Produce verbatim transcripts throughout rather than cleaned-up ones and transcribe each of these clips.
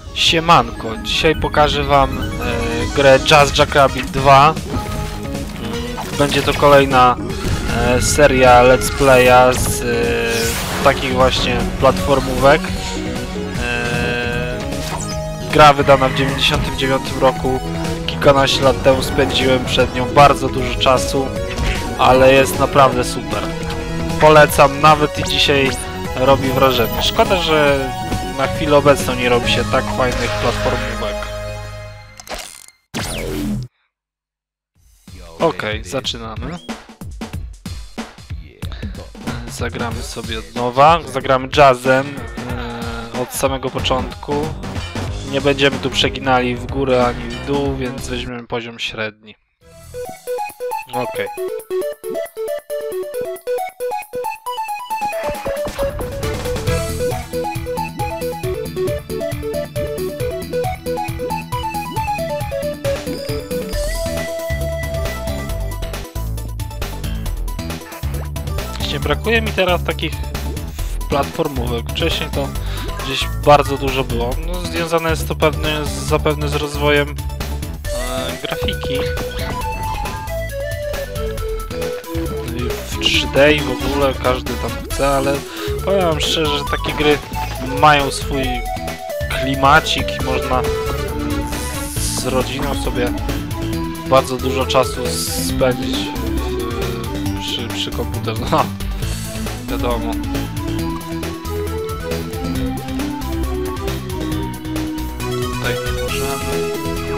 Siemanko, dzisiaj pokażę wam e, grę Jazz Jackrabbit dwa. Będzie to kolejna e, seria let's playa z e, takich właśnie platformówek. E, gra wydana w dziewięćdziesiątym dziewiątym roku, kilkanaście lat temu spędziłem przed nią bardzo dużo czasu, ale jest naprawdę super. Polecam, nawet i dzisiaj robi wrażenie. Szkoda, że na chwilę obecną nie robi się tak fajnych platformówek. Okej, okay, zaczynamy. Zagramy sobie od nowa. Zagramy jazzem yy, od samego początku. Nie będziemy tu przeginali w górę ani w dół, więc weźmiemy poziom średni. Okej. Okay. Brakuje mi teraz takich platformówek. Wcześniej to gdzieś bardzo dużo było. No, związane jest to pewnie z, zapewne z rozwojem e, grafiki w trzy D i w ogóle każdy tam chce, ale powiem wam szczerze, że takie gry mają swój klimacik i można z rodziną sobie bardzo dużo czasu spędzić w, przy, przy komputerze. No. Wiadomo. Tutaj nie możemy.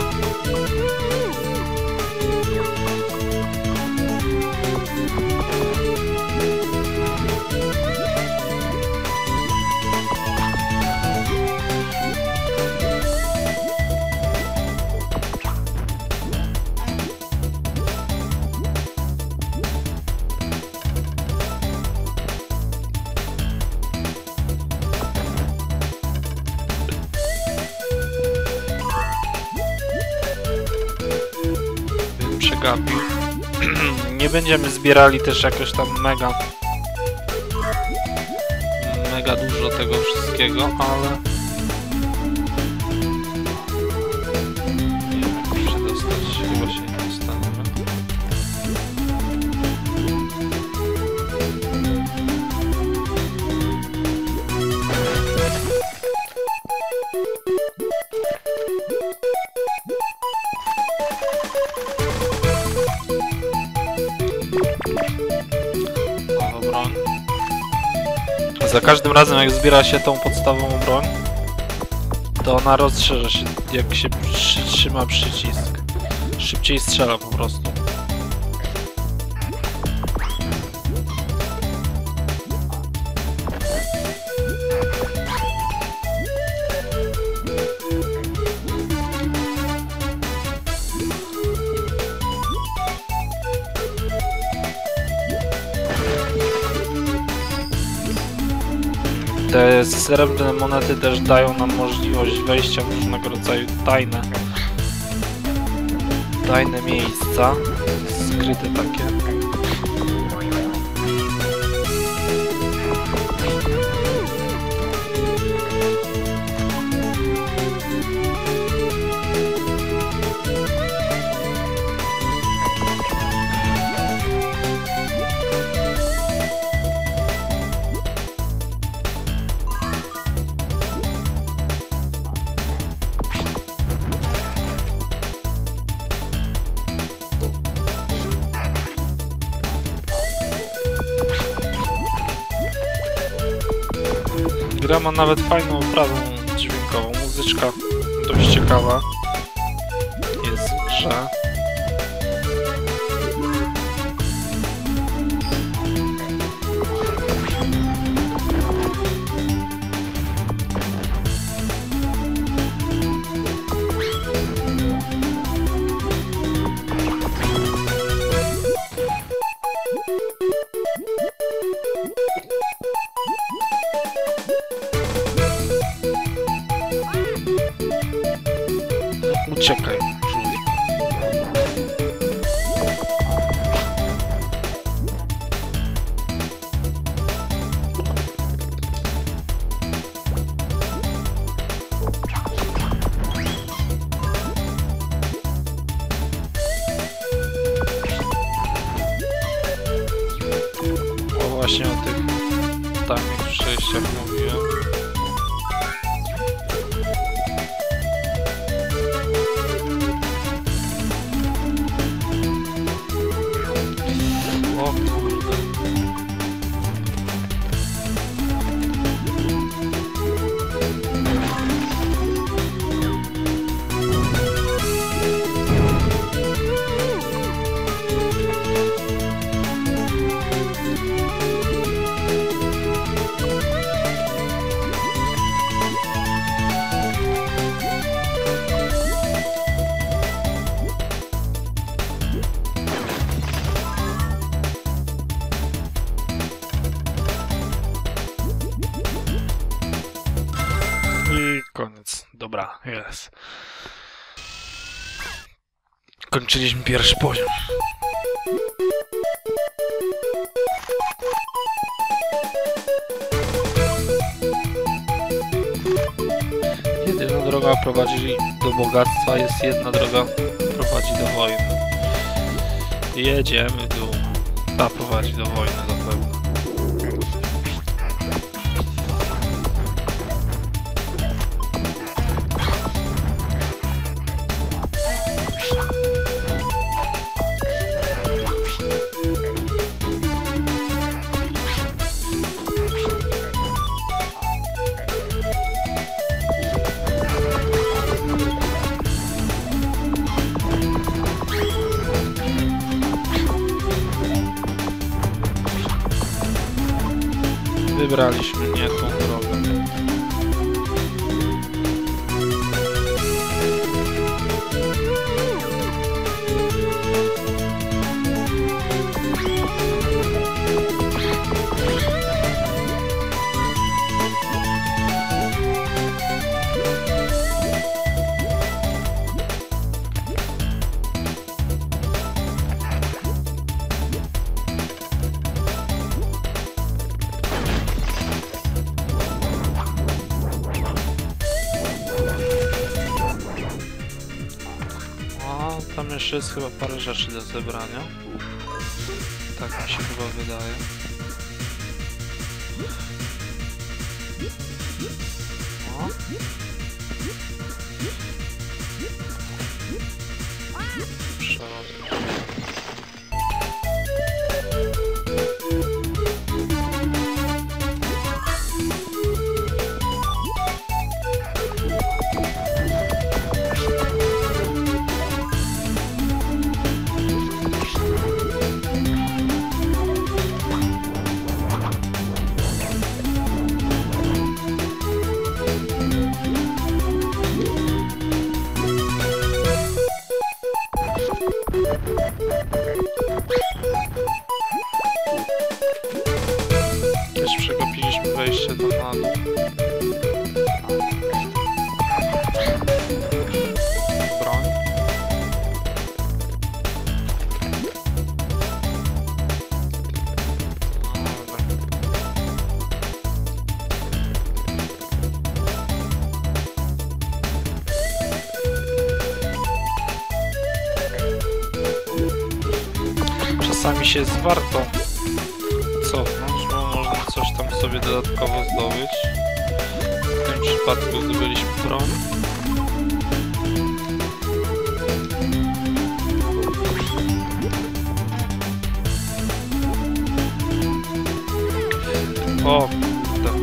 Przegapił. Nie będziemy zbierali też jakoś tam mega mega dużo tego wszystkiego, ale nie wiem, jak przedostać się, chyba się nie dostaniemy. Za każdym razem, jak zbiera się tą podstawową broń, to ona rozszerza się, jak się przytrzyma przycisk. Szybciej strzela po prostu. Te srebrne monety też dają nam możliwość wejścia w różnego rodzaju tajne tajne miejsca, skryte takie. Gra ma nawet fajną oprawę dźwiękową, muzyczka dość ciekawa jest w grze. Uciekaj, żółwie. właśnie o tych tajnych przejściach mówiłem. O kurde. I koniec. Dobra, jest. Kończyliśmy pierwszy poziom. Jedyna droga prowadzi do bogactwa, jest jedna droga prowadzi do wojny. Jedziemy w dół. Ta prowadzi do wojny zapewne. Wybraliśmy nie tą drogę. Tam jeszcze jest chyba parę rzeczy do zebrania. Tak mi się chyba wydaje. O. Przeładnie. Też przegapiliśmy wejście do na dół. Broń. Czasami się jest warto cofnąć, bo można coś tam sobie dodatkowo zdobyć. W tym przypadku zdobyliśmy broń. O kurde.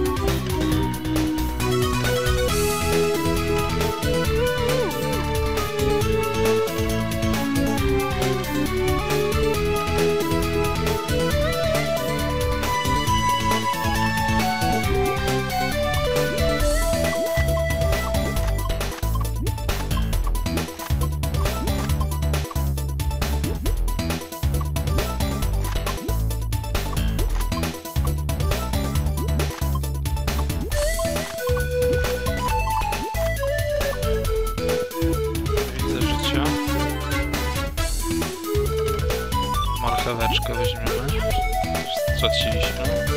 Marcheweczkę weźmiemy. Straciliśmy.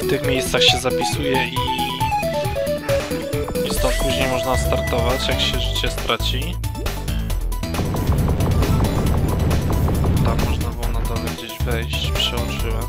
w tych miejscach się zapisuje i, i stąd później można startować, jak się życie straci. Tam można było na dole gdzieś wejść, przeoczyłem.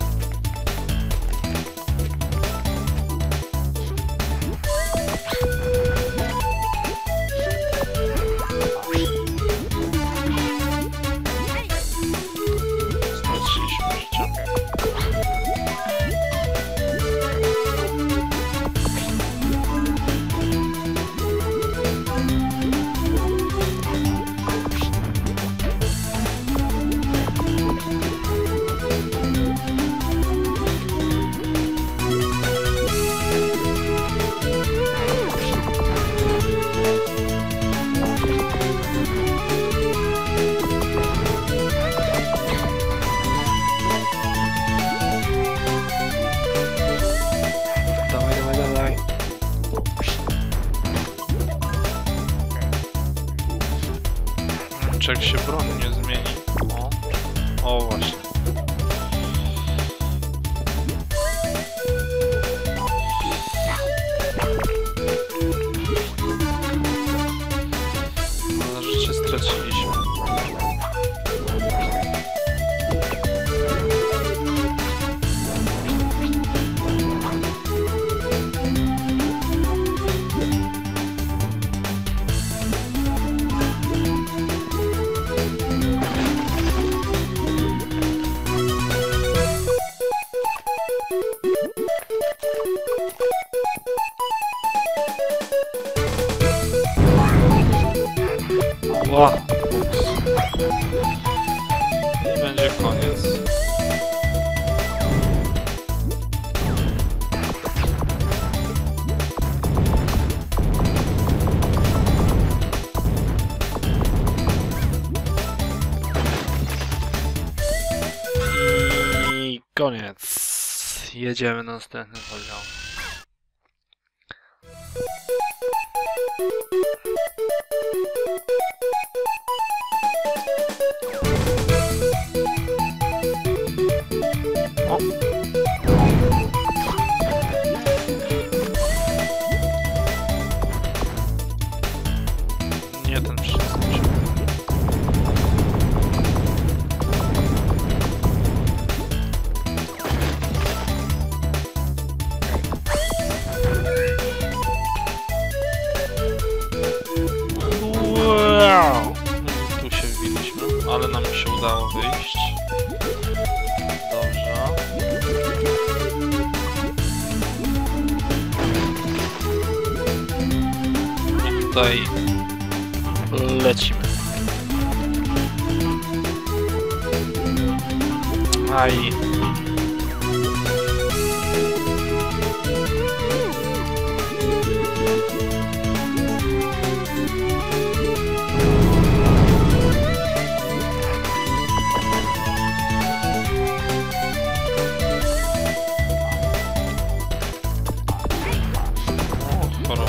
Jak się broń nie zmieni. O, o właśnie. Ale życie straciliśmy. Ła, i będzie koniec. I koniec. Jedziemy na następny poziom. O. Nie ten wszystko. Wow. Tu się wbiliśmy, ale nam się udało wyjść. Tutaj lecimy. Aj. O, choroba.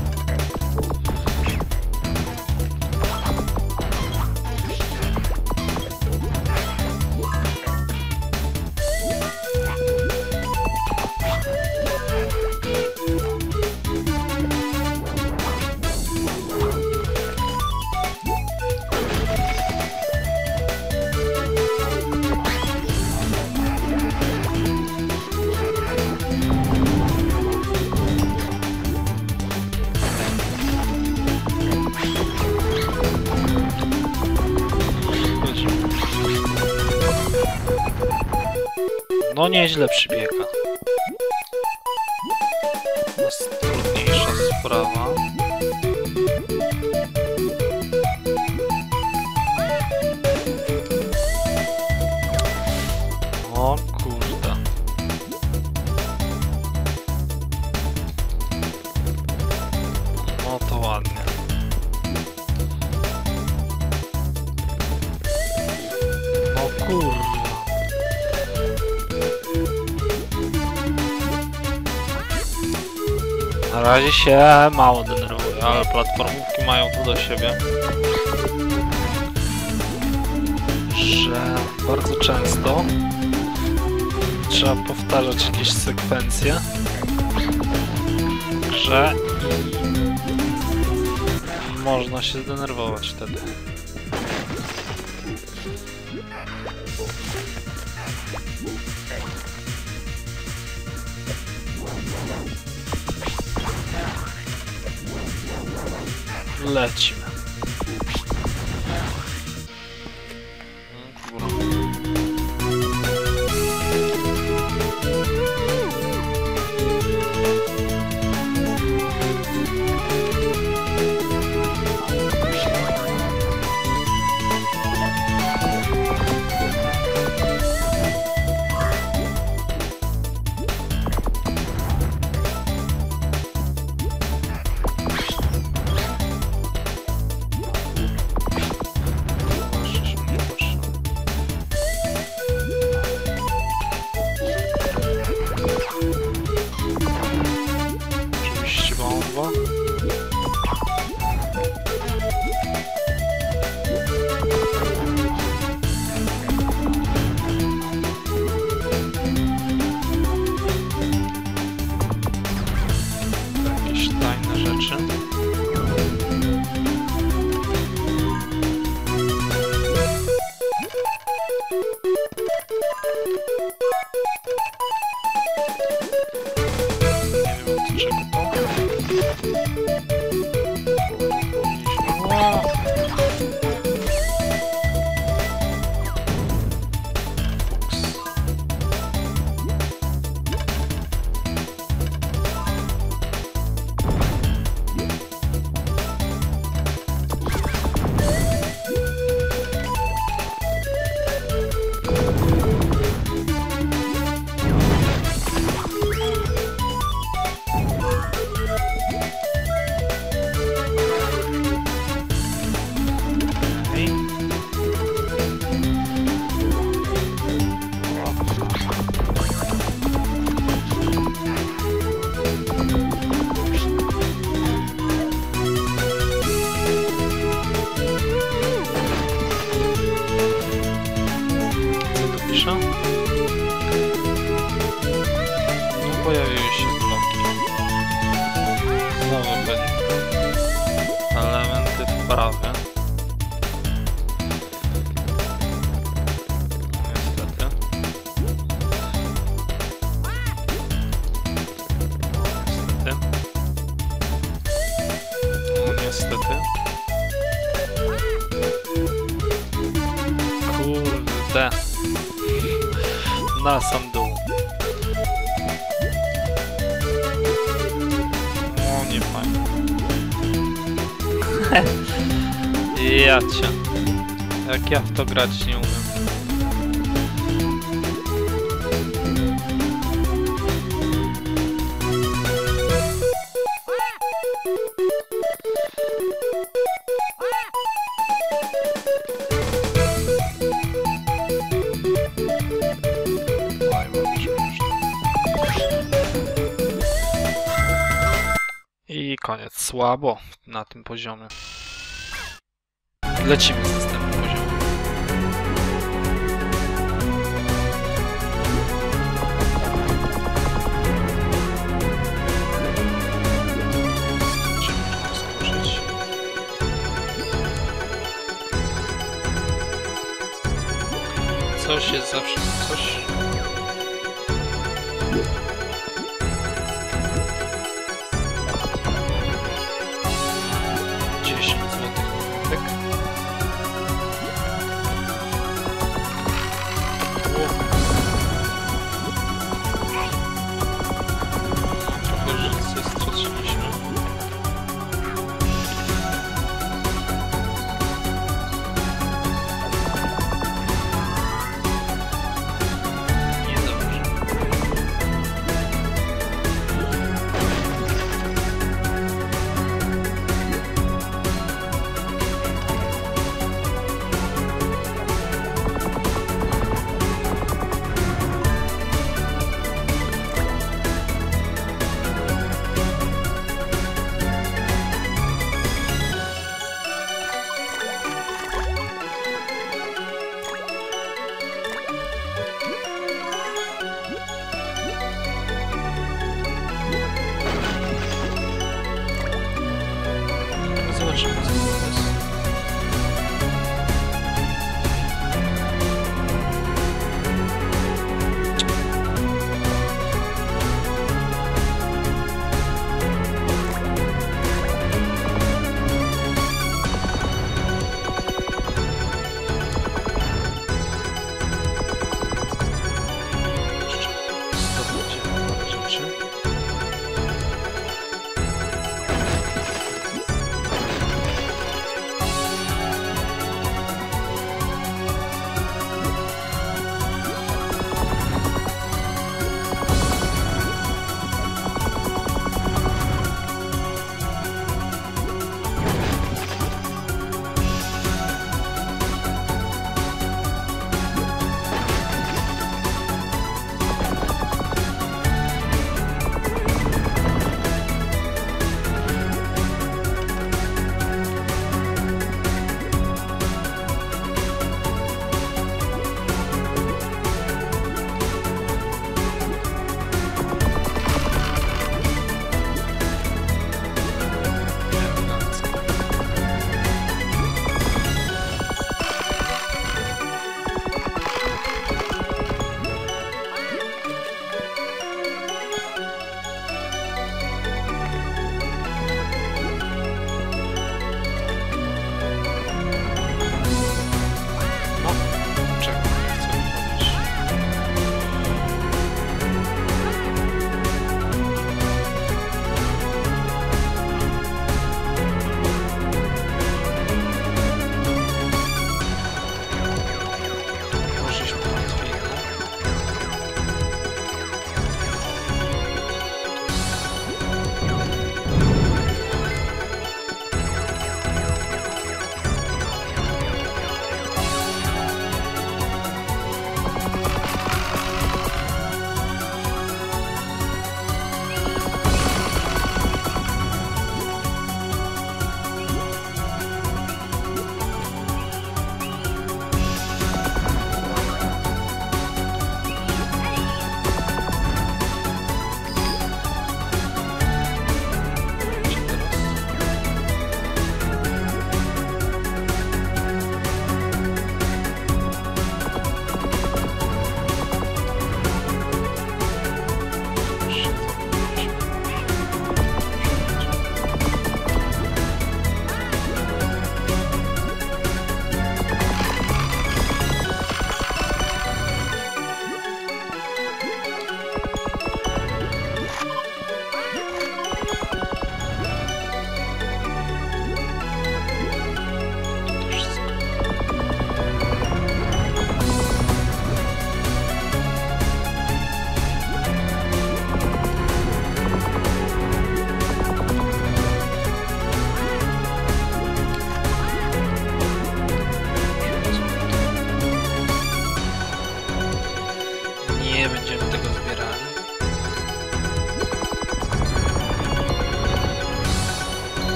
No nieźle przybiega. To jest trudniejsza sprawa. O kurde. No to ładnie. No kurde. Na razie się mało denerwuję, ale platformówki mają to do siebie, że bardzo często trzeba powtarzać jakieś sekwencje w grze i można się zdenerwować wtedy. Lecimy. Pojawiły się bloki. Znowu będzie elementy wprawy. Niestety. Niestety. No niestety. Kurde. Na sam dół. Nie fajnie. Ja cię. Jak ja w to grać nie umiem. I koniec. Słabo na tym poziomie. Lecimy z następnym poziomem. Czy można skończyć? Coś jest zawsze coś.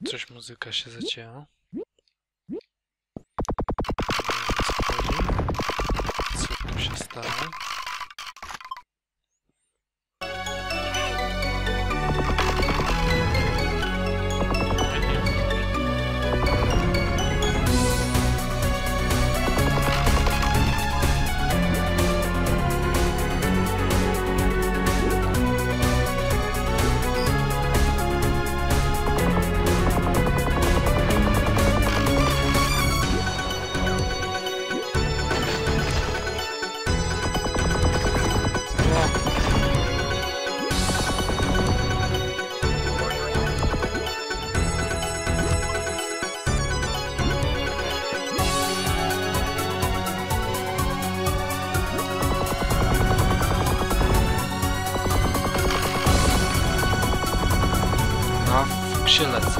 Coś muzyka się zacięła. Co tu się stało? Się lecę.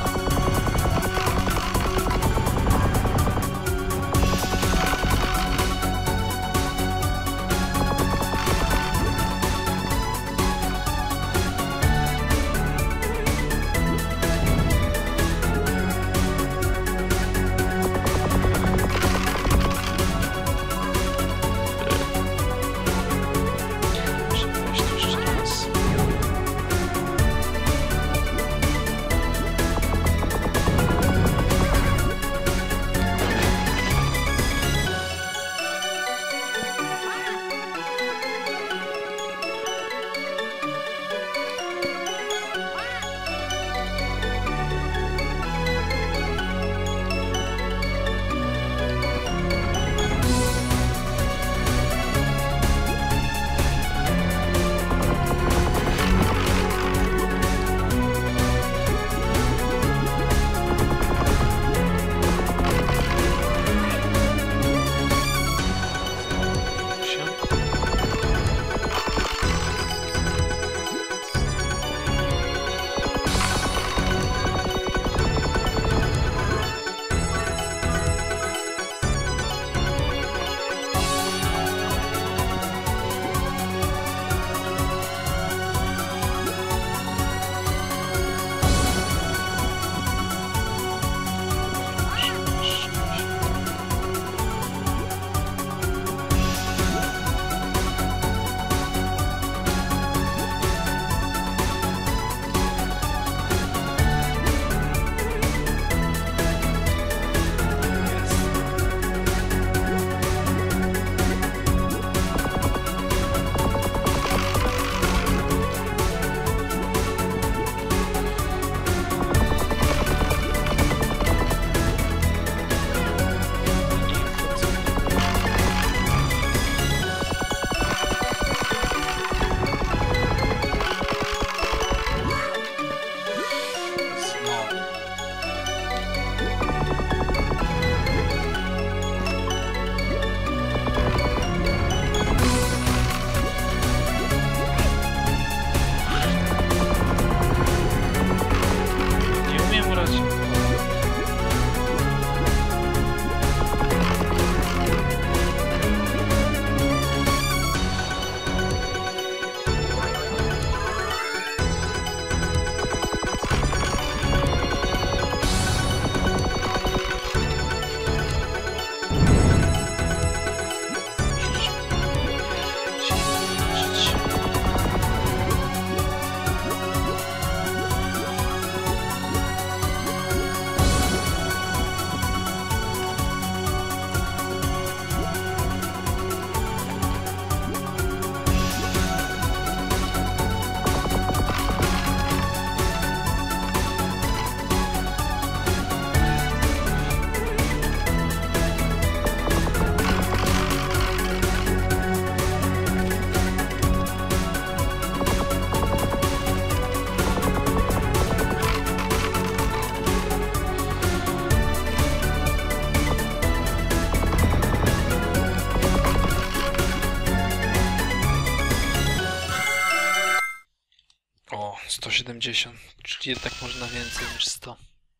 sto siedemdziesiąt, czyli jednak można więcej niż sto.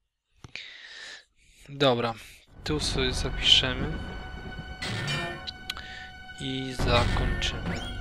Dobra, tu sobie zapiszemy i zakończymy.